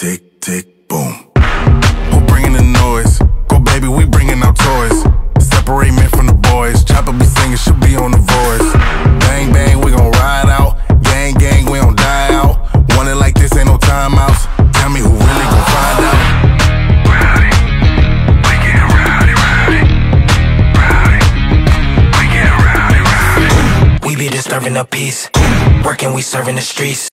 tick, tick, boom. Who bringing the noise? Go baby, we bringing our toys. Separate men from the boys. Chopper be singing, she'll be on the voice. Bang, bang, we gon' ride out. Gang, gang, we don't die out. Want it like this, ain't no timeouts. Tell me who really gon' find out. Rowdy, we get rowdy, rowdy. Rowdy, we get rowdy, rowdy. We be disturbing the peace. Working, we serving the streets.